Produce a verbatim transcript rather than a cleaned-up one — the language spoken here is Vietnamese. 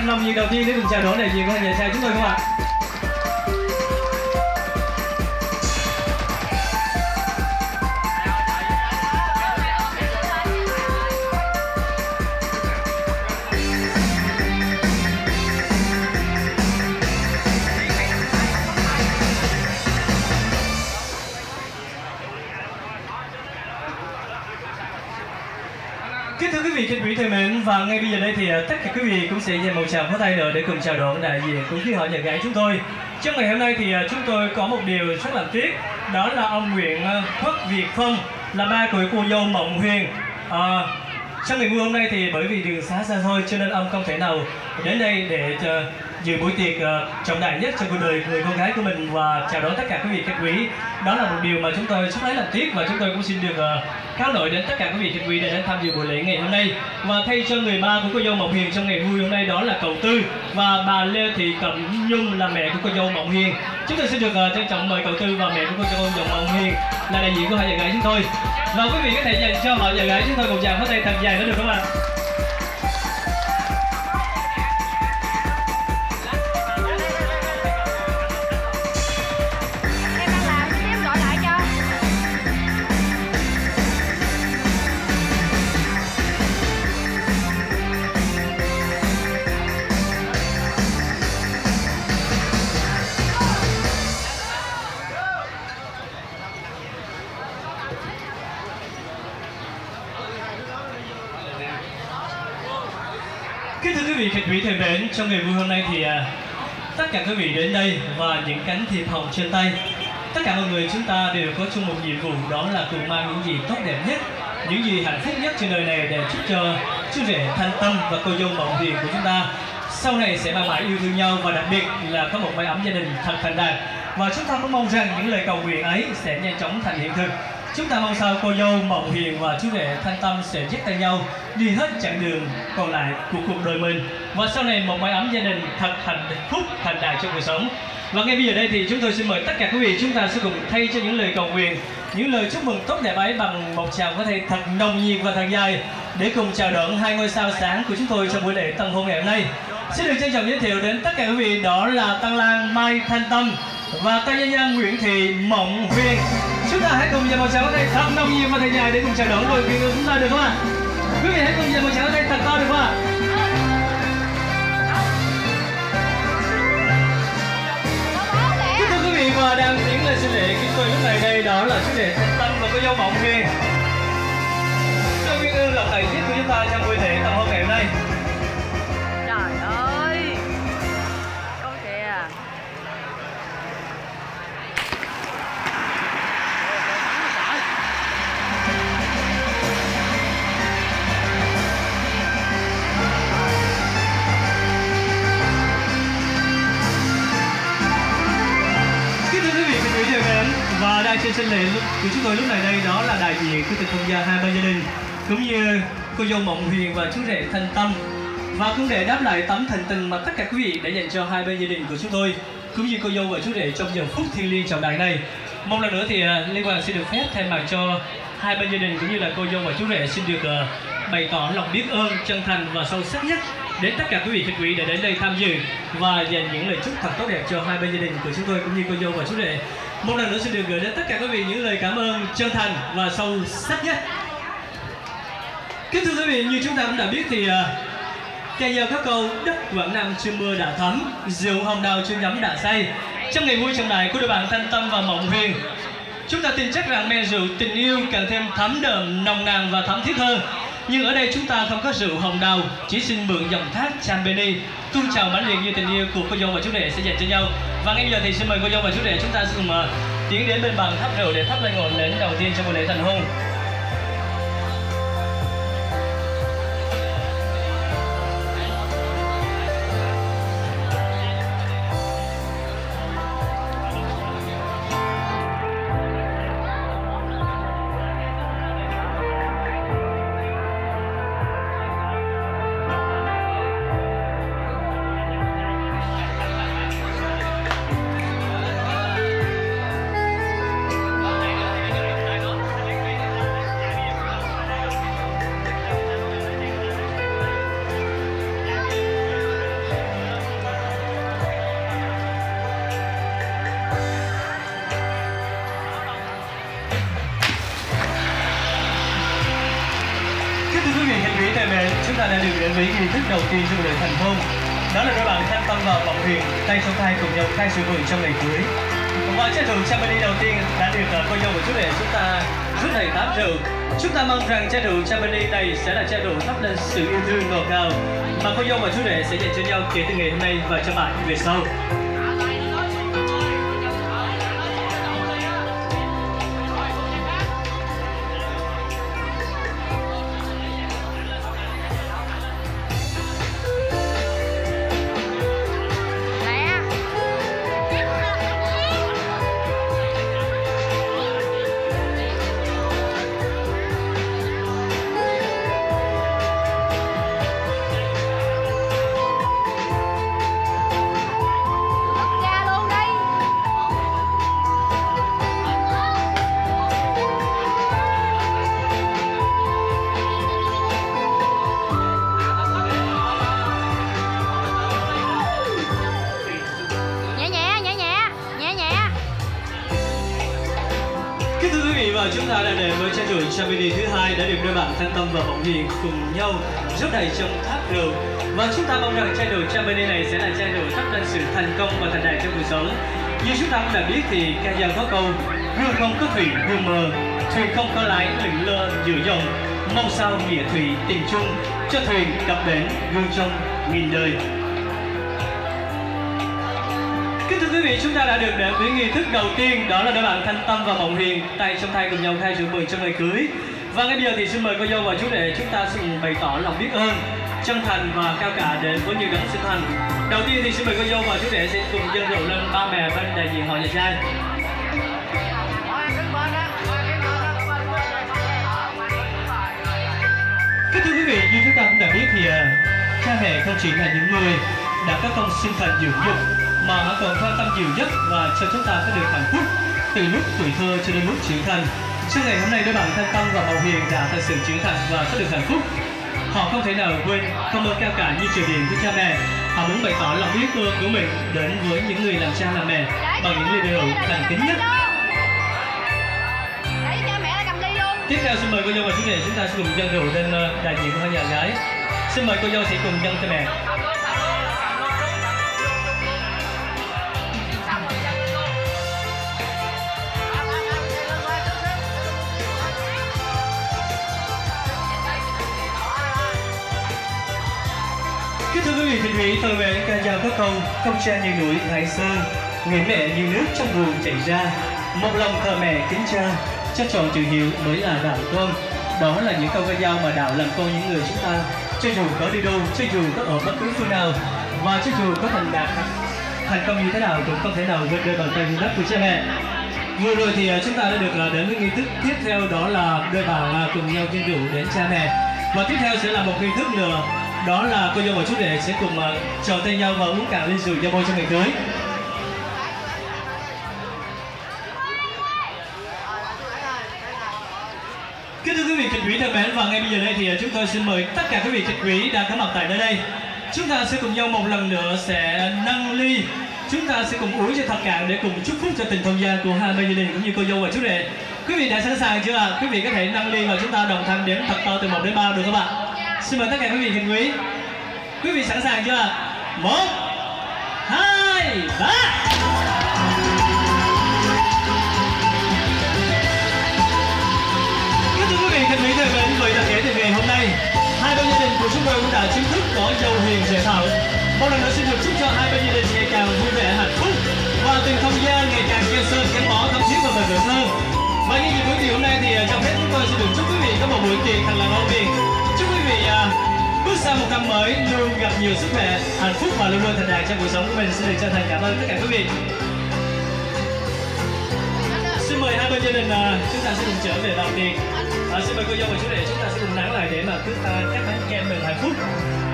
nồng nhiệt đầu tiên để cùng chào đón đại diện của hàng nhà trai chúng tôi không ạ? Kính thưa quý vị khách quý thân mến, và ngay bây giờ đây thì tất cả quý vị cũng sẽ dành một tràng pháo tay nữa để cùng chào đón đại diện của phía họ nhà gái chúng tôi. Trong ngày hôm nay thì chúng tôi có một điều rất là tiếc, đó là ông Nguyễn Quốc Việt Phong là ba của cô dâu Mộng Huyền. À, trong ngày vui hôm nay thì bởi vì đường xá xa xôi cho nên ông không thể nào đến đây để uh, dự buổi tiệc uh, trọng đại nhất trong cuộc đời người con gái của mình và chào đón tất cả quý vị khách quý. Đó là một điều mà chúng tôi rất lấy làm tiếc, và chúng tôi cũng xin được uh, cáo lỗi đến tất cả quý vị khách quý để đến tham dự buổi lễ ngày hôm nay. Và thay cho người ba của cô dâu Mộng Huyền trong ngày vui hôm nay, đó là cậu Tư và bà Lê Thị Cẩm Nhung là mẹ của cô dâu Mộng Huyền. Chúng tôi xin được uh, trân trọng mời cậu Tư và mẹ của cô dâu Mộng Huyền là đại diện của hai nhà gái chúng tôi. Và quý vị có thể dành cho họ nhà gái chúng tôi một tràng pháo tay thật dài nữa được không ạ? Kính thưa quý vị khách quý thân mến, trong ngày vui hôm nay thì à, tất cả quý vị đến đây và những cánh thiệp hồng trên tay, tất cả mọi người chúng ta đều có chung một nhiệm vụ, đó là cùng mang những gì tốt đẹp nhất, những gì hạnh phúc nhất trên đời này để chúc cho chú rể Thanh Tâm và cô dâu Mộng Huyền của chúng ta sau này sẽ mãi mãi yêu thương nhau, và đặc biệt là có một mái ấm gia đình thật thành đạt. Và chúng ta cũng mong rằng những lời cầu nguyện ấy sẽ nhanh chóng thành hiện thực. Chúng ta mong sao cô dâu Mộng Huyền và chú rể Thanh Tâm sẽ dắt tay nhau đi hết chặng đường còn lại của cuộc đời mình, và sau này một mái ấm gia đình thật hạnh phúc thành đạt trong cuộc sống. Và ngay bây giờ đây thì chúng tôi xin mời tất cả quý vị chúng ta sẽ cùng thay cho những lời cầu nguyện, những lời chúc mừng tốt đẹp ấy bằng một tràng pháo tay thật nồng nhiệt và thật dài để cùng chào đón hai ngôi sao sáng của chúng tôi trong buổi lễ tân hôn ngày hôm nay. Xin được trân trọng giới thiệu đến tất cả quý vị, đó là tân lang Mai Thanh Tâm và tân nhân nhân Nguyễn Thị Mộng Huyền. Chúng ta hãy cùng dành một tràng pháo tay thật nồng nhiệt và thật dài để cùng chào đón đôi quý vị chúng ta được không ạ? Quý vị hãy cùng dành một tràng pháo tay thật to được không ạ? Kính thưa quý vị, và đang tiến lên sinh lễ kính mời lúc này đây, đó là chú rể Thanh Tâm và cô dâu Mộng Huyền. Trong viên ương lần này nhất của chúng ta trong buổi lễ tân hôn ngày hôm nay. Trời ơi, con kìa. Và đang trên sân lễ của chúng tôi lúc này đây, đó là đại diện của từng gia hai bên gia đình cũng như cô dâu Mộng Huyền và chú rể Thanh Tâm, và cũng để đáp lại tấm thành tình mà tất cả quý vị đã dành cho hai bên gia đình của chúng tôi cũng như cô dâu và chú rể trong giờ phút thiêng liêng trọng đại này. Mong lần nữa thì Liên Hoàng xin được phép thay mặt cho hai bên gia đình cũng như là cô dâu và chú rể xin được uh, bày tỏ lòng biết ơn chân thành và sâu sắc nhất đến tất cả quý vị khách quý để đến đây tham dự và dành những lời chúc thật tốt đẹp cho hai bên gia đình của chúng tôi cũng như cô dâu và chú rể. Một lần nữa xin được gửi đến tất cả quý vị những lời cảm ơn chân thành và sâu sắc nhất. Kính thưa quý vị, như chúng ta cũng đã biết thì ca dao có câu đất Quảng Nam chưa mưa đã thấm, rượu hồng đào chưa nhắm đã say. Trong ngày vui trọng đại của đôi bạn Thanh Tâm và Mộng Huyền, chúng ta tin chắc rằng men rượu tình yêu càng thêm thấm đượm, nồng nàn và thắm thiết hơn. Nhưng ở đây chúng ta không có rượu hồng đào, chỉ xin mượn dòng thác Champagne tuôn trào mãnh liệt như tình yêu của cô dâu và chú rể sẽ dành cho nhau. Và ngay bây giờ thì xin mời cô dâu và chú rể chúng ta sẽ cùng uh, tiến đến bên bàn thắp rượu để thắp lên ngọn nến đầu tiên trong buổi lễ thành hôn. ta đã được đến với nghi thức đầu tiên trong lễ thành hôn. Đó là đôi bạn Thanh Tâm và Mộng Huyền tay trong tay cùng nhau khai sự mừng trong ngày cưới. Và chất rượu Champagne đầu tiên đã được cô dâu và chú rể chúng ta rút đầy táp rượu. Chúng ta mong rằng chai rượu Champagne này sẽ là chai rượu thắp lên sự yêu thương ngọt ngào mà cô dâu và chú rể sẽ dành cho nhau kể từ ngày hôm nay và cho mãi về sau. Và chúng ta đã đến với chai rượu Champagne thứ hai đã được đôi bạn Thanh Tâm và Mộng Huyền cùng nhau rót đầy trong tháp rượu. Và chúng ta mong rằng chai rượu Champagne này sẽ là chai rượu thắp lên sự thành công và thành đạt trong cuộc sống. Như chúng ta cũng đã biết thì ca dao có câu gương không có thủy gương mờ, thuyền không có lái lững lơ giữa dòng, mong sao nghĩa thủy tình chung cho thuyền cập bến gương trong nghìn đời. Kính thưa quý vị, chúng ta đã được đến với nghi thức đầu tiên, đó là đôi bạn Thanh Tâm và Mộng Huyền tay trong tay cùng nhau khai rượu mừng trong ngày cưới. Và ngay bây giờ thì xin mời cô dâu và chú rể chúng ta xin bày tỏ lòng biết ơn, chân thành và cao cả đến với những đấng sinh thành. Đầu tiên thì xin mời cô dâu và chú rể sẽ cùng dâng rượu lên ba mẹ bên đại diện họ nhà trai. Kính thưa quý vị, như chúng ta cũng đã biết thì cha mẹ không chỉ là những người đã có công sinh thành dưỡng dục mà họ còn quan tâm nhiều nhất và cho chúng ta có được hạnh phúc từ lúc tuổi thơ cho đến lúc trưởng thành. Trong ngày hôm nay, đôi bạn Thanh Tâm và Mộng Huyền đã thật sự trưởng thành và có được hạnh phúc. Họ không thể nào quên công ơn cao cả như triều điện của cha mẹ. Họ muốn bày tỏ lòng biết ơn của mình đến với những người làm cha làm mẹ bằng những lời rượu thành kính nhất. Tiếp theo xin mời cô dâu và chú rể chúng ta sẽ cùng dâng rượu lên đại diện của hai nhà gái. Xin mời cô dâu sẽ cùng dâng cho mẹ. Kính thưa quý vị, thịnh thủy thơ về ca dao có câu công cha như núi Thái Sơn, người mẹ như nước trong nguồn chảy ra, một lòng thờ mẹ kính cha, cha chọn chữ hiếu mới là đạo con. Đó là những câu ca dao mà đạo làm con những người chúng ta, cho dù có đi đâu, cho dù có ở bất cứ phương nào, và cho dù có thành đạt thành công như thế nào cũng không thể nào vượt đôi bàn tay hiếu đất của cha mẹ. Vừa rồi thì chúng ta đã được đến với nghi thức tiếp theo, đó là đôi bạn cùng nhau dâng rượu đến cha mẹ. Và tiếp theo sẽ là một nghi thức nữa, đó là cô dâu và chú rể sẽ cùng uh, trò tay nhau và uống cạn ly rượu giao môi trong ngày cưới. Kính thưa quý vị khách quý thân mến, và ngay bây giờ đây thì chúng tôi xin mời tất cả quý vị khách quý đang có mặt tại nơi đây. Chúng ta sẽ cùng nhau một lần nữa sẽ nâng ly. Chúng ta sẽ cùng uống cho thật cạn để cùng chúc phúc cho tình thông gia của hai bên gia đình cũng như cô dâu và chú rể. Quý vị đã sẵn sàng chưa ạ? Quý vị có thể nâng ly và chúng ta đồng thanh đếm thật to từ một đến ba được không ạ? Xin mời tất cả quý vị khách quý. Quý vị sẵn sàng chưa? Một, hai, ba. Kính thưa quý vị khách quý thân mến, vậy là kể từ ngày hôm nay, hai bên gia đình của chúng tôi cũng đã chính thức có dâu hiền rể thảo. Một lần nữa xin được chúc cho hai bên gia đình ngày càng vui vẻ hạnh phúc và tình thông gia ngày càng keo sơn gắn bó thắm thiết và bền vững hơn. Và như buổi tiệc hôm nay thì trong hết chúng tôi xin được chúc quý vị có một buổi tiệc thật là ngon miệng. Chúc quý vị uh, bước sang một năm mới luôn gặp nhiều sức khỏe, hạnh phúc và luôn luôn thành đạt trong cuộc sống của mình. Xin được chân thành cảm ơn tất cả quý vị. Xin mời hai bên gia đình uh, chúng ta sẽ cùng trở về bàn tiệc. Uh, xin mời cô dâu và chú rể chúng ta sẽ cùng nán lại để mà cướp uh, các bánh kem mừng hạnh phúc.